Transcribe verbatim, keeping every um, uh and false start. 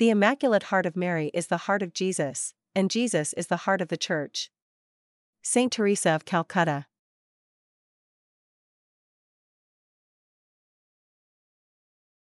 The Immaculate Heart of Mary is the heart of Jesus, and Jesus is the heart of the Church. Saint Teresa of Calcutta.